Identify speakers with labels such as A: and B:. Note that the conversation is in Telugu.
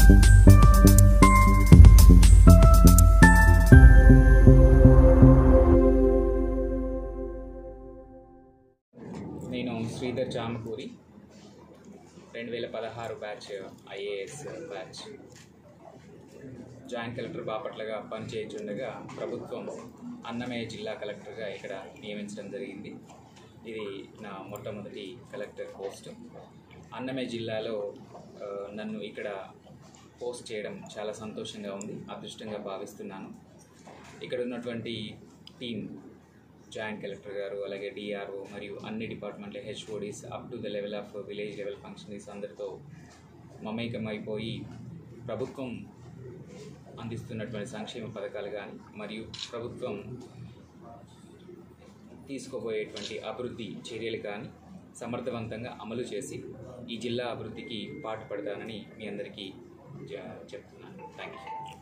A: నేను Sridhar Jamakuri 2016 batch IAS batch joint collector బాపట్లగా పనిచేయుచుండగా ప్రభుత్వం అన్నమయ్య జిల్లా కలెక్టర్గా ఇక్కడ నియమించడం జరిగింది. ఇది నా మొట్టమొదటి కలెక్టర్ పోస్ట్. అన్నమయ్య జిల్లాలో నన్ను ఇక్కడ పోస్ట్ చేయడం చాలా సంతోషంగా ఉంది, అదృష్టంగా భావిస్తున్నాను. ఇక్కడ ఉన్నటువంటి టీం, జాయింట్ కలెక్టర్ గారు, అలాగే డిఆర్ఓ మరియు అన్ని డిపార్ట్మెంట్ల HODs up to the level of village level functionaries అందరితో మమేకమైపోయి ప్రభుత్వం అందిస్తున్నటువంటి సంక్షేమ పథకాలు కానీ మరియు ప్రభుత్వం తీసుకోబోయేటువంటి అభివృద్ధి చర్యలు కానీ సమర్థవంతంగా అమలు చేసి ఈ జిల్లా అభివృద్ధికి పాటుపడతానని మీ అందరికీ చెప్తున్నాను. Thank you.